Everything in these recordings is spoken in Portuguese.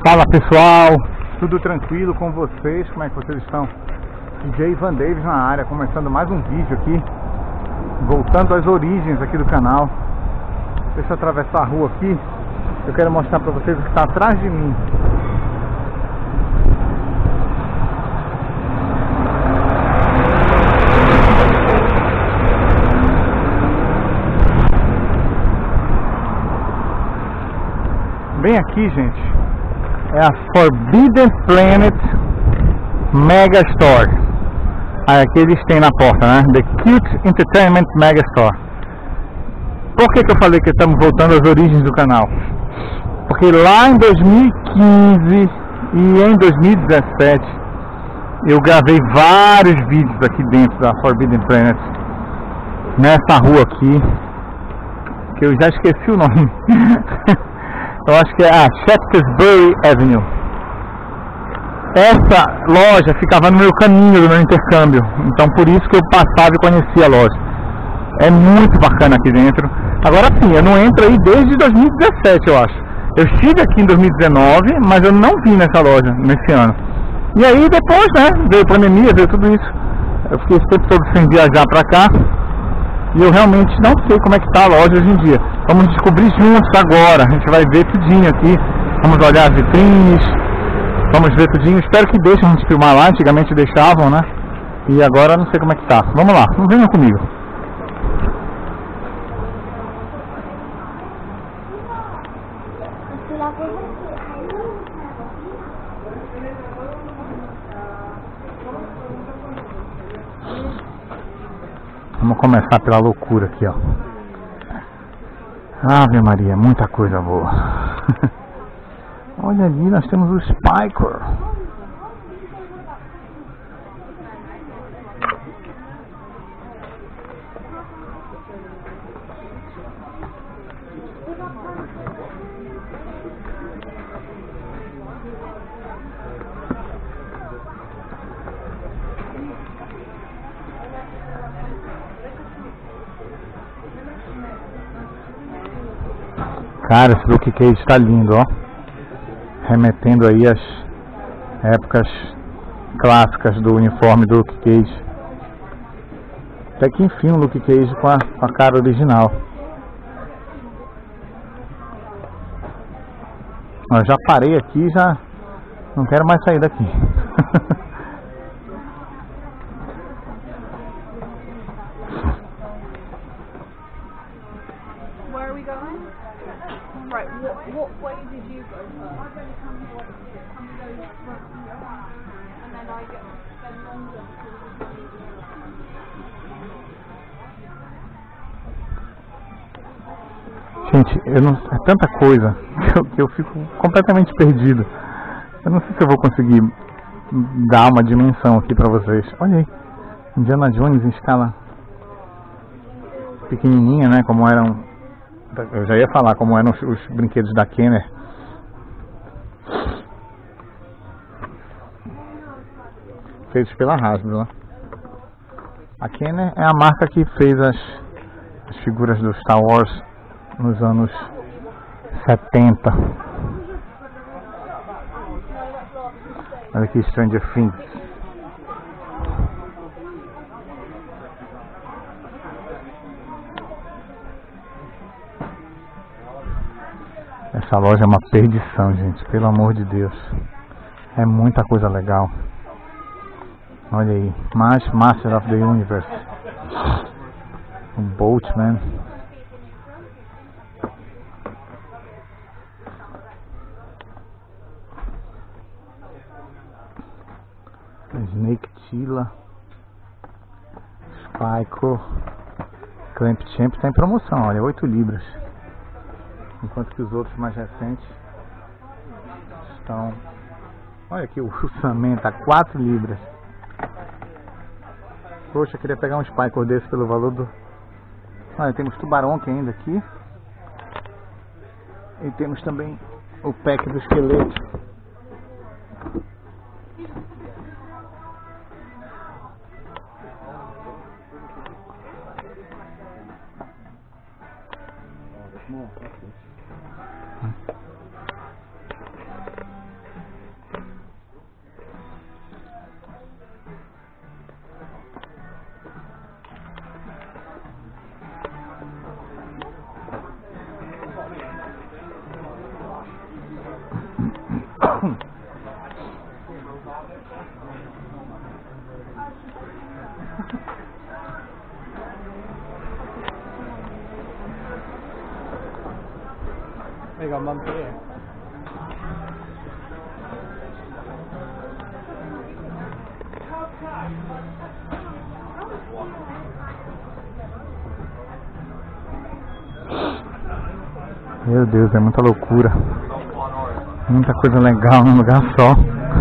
Fala pessoal, tudo tranquilo com vocês? Como é que vocês estão? DJ Ivan Davis na área, começando mais um vídeo aqui, voltando às origens aqui do canal. Deixa eu atravessar a rua aqui, eu quero mostrar pra vocês o que está atrás de mim. Bem aqui, gente, é a Forbidden Planet Mega Store. Aí aqui eles têm na porta, né? The Cute Entertainment Mega Store. Por que eu falei que estamos voltando às origens do canal? Porque lá em 2015 e em 2017 eu gravei vários vídeos aqui dentro da Forbidden Planet, nessa rua aqui, que eu já esqueci o nome. Eu acho que é a Shaftesbury Avenue. Essa loja ficava no meu caminho do meu intercâmbio, então por isso que eu passava e conhecia a loja. É muito bacana aqui dentro. Agora sim, eu não entro aí desde 2017, eu acho. Eu estive aqui em 2019, mas eu não vim nessa loja nesse ano. E aí depois, né, veio pandemia, veio tudo isso. Eu fiquei esse tempo todo sem viajar pra cá. E eu realmente não sei como é que está a loja hoje em dia. Vamos descobrir juntos agora. A gente vai ver tudinho aqui. Vamos olhar as vitrines. Vamos ver tudinho. Espero que deixem a gente filmar lá. Antigamente deixavam, né? E agora não sei como é que tá. Vamos lá. Venham comigo. Vamos começar pela loucura aqui, ó. Ave Maria, muita coisa boa. Olha ali, nós temos o Spyker. Cara, esse Luke Cage está lindo, ó. Remetendo aí às épocas clássicas do uniforme do Luke Cage. Até que enfim o Luke Cage com a cara original. Eu já parei aqui, já não quero mais sair daqui. Where are we going? Right, what way did you go first? I'm going to come here and go front and then I get then London Gente, eu não, é tanta coisa que eu fico completamente perdido. Eu não sei se eu vou conseguir dar uma dimensão aqui pra vocês. Olha aí, Indiana Jones em escala pequenininha, né? Como eram, eu já ia falar como eram os brinquedos da Kenner. Feitos pela Hasbro, né? A Kenner é a marca que fez as figuras do Star Wars nos anos 70. Olha aqui, Stranger Things. Essa loja é uma perdição, gente, pelo amor de Deus. É muita coisa legal. Olha aí, mais Master of the Universe. O Boltman. Snake Tila. Spyker. Clamp Champ está em promoção, olha, 8 libras. Enquanto que os outros mais recentes estão... Olha aqui o Samantha, 4 libras. Poxa, queria pegar um Spyker desse pelo valor do... Olha, temos tubarão que ainda aqui. E temos também o pack do esqueleto. They got mum here. Meu Deus, é muita loucura. Muita coisa legal num lugar só.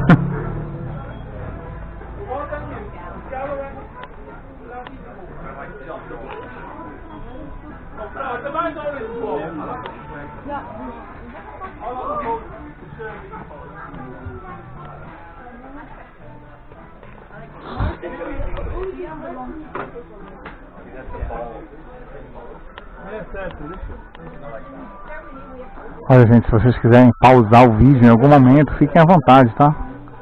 Olha, gente, se vocês quiserem pausar o vídeo em algum momento, fiquem à vontade, tá?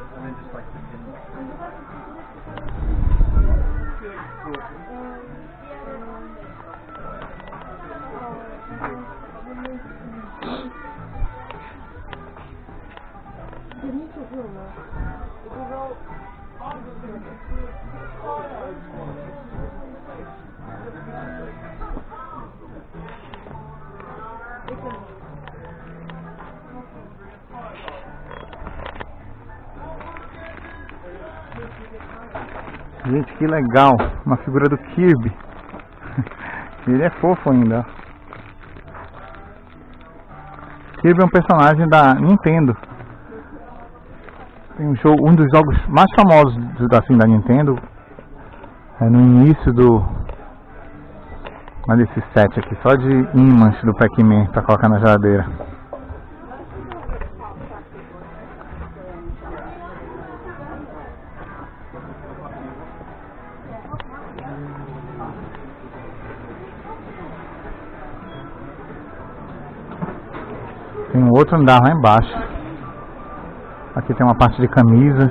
Gente, que legal, uma figura do Kirby. Ele é fofo ainda. Kirby é um personagem da Nintendo. Tem um dos jogos mais famosos da Nintendo. É no início do... Olha esse set aqui, só de ímãs do Pac-Man pra colocar na geladeira. Tem um outro andar lá embaixo. Aqui tem uma parte de camisas.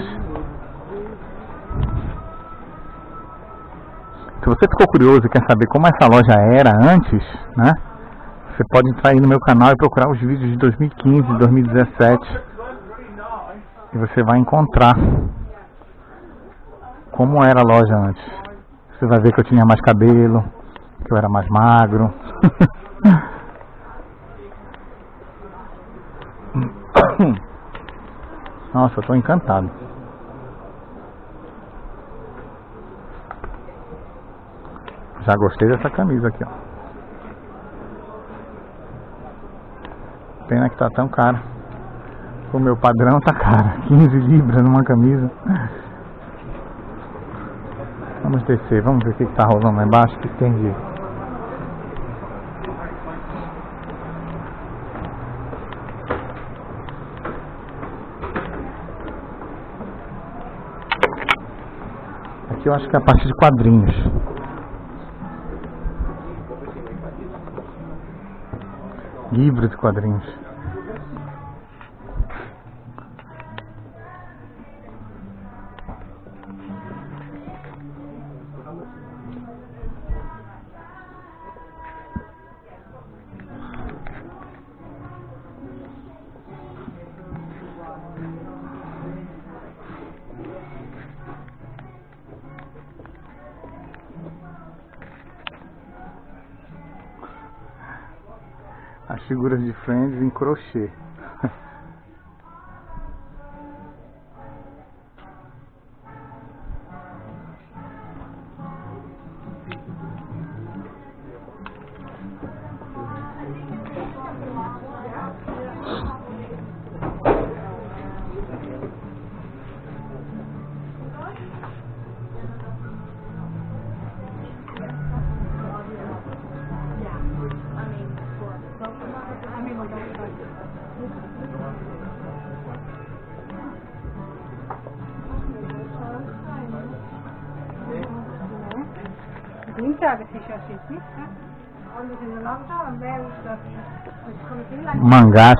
Se você ficou curioso e quer saber como essa loja era antes, né? Você pode entrar aí no meu canal e procurar os vídeos de 2015, 2017. E você vai encontrar como era a loja antes. Você vai ver que eu tinha mais cabelo, que eu era mais magro. Nossa, eu tô encantado. Já gostei dessa camisa aqui, ó. Pena que tá tão cara. O meu padrão tá caro. 15 libras numa camisa. Vamos descer, vamos ver o que tá rolando lá embaixo. O que tem de... Aqui eu acho que é a parte de quadrinhos. Livros de quadrinhos. As figuras de Friends em crochê. Mangás.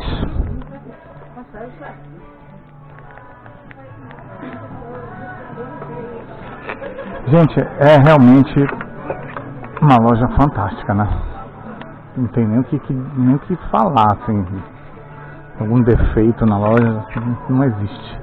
Gente, é realmente uma loja fantástica, né? Não tem nem o que falar, assim. algum defeito na loja, não existe.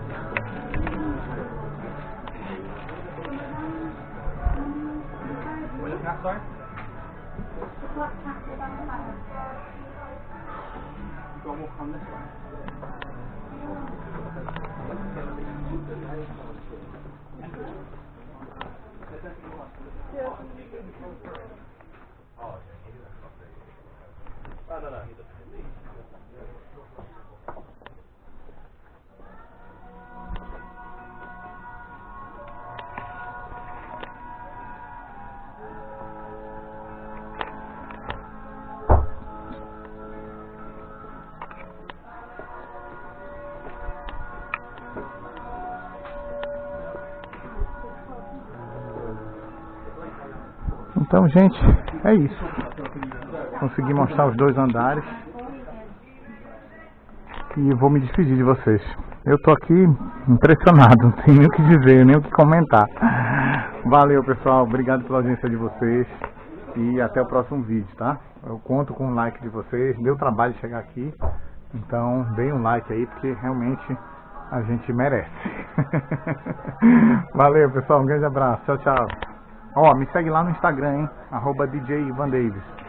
Então, gente, é isso. Consegui mostrar os 2 andares e vou me despedir de vocês. Eu tô aqui impressionado, não tenho nem o que dizer, nem o que comentar. Valeu, pessoal, obrigado pela audiência de vocês e até o próximo vídeo, tá? Eu conto com o like de vocês, deu trabalho chegar aqui, então deem um like aí porque realmente a gente merece. Valeu, pessoal, um grande abraço, tchau, tchau. Ó, me segue lá no Instagram, hein? @DJ Ivan Davis.